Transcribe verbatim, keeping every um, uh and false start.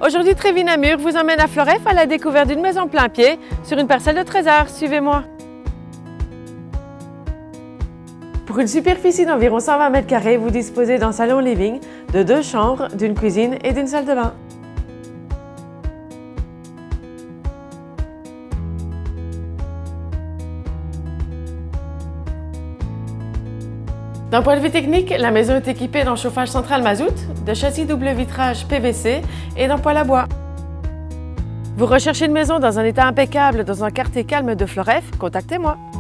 Aujourd'hui, Trévi Namur vous emmène à Floreffe à la découverte d'une maison plein pied sur une parcelle de trésor. Suivez-moi. Pour une superficie d'environ cent vingt mètres carrés, vous disposez d'un salon-living, de deux chambres, d'une cuisine et d'une salle de bain. D'un point de vue technique, la maison est équipée d'un chauffage central mazout, de châssis double vitrage P V C et d'un poêle à bois. Vous recherchez une maison dans un état impeccable dans un quartier calme de Floreffe? Contactez-moi.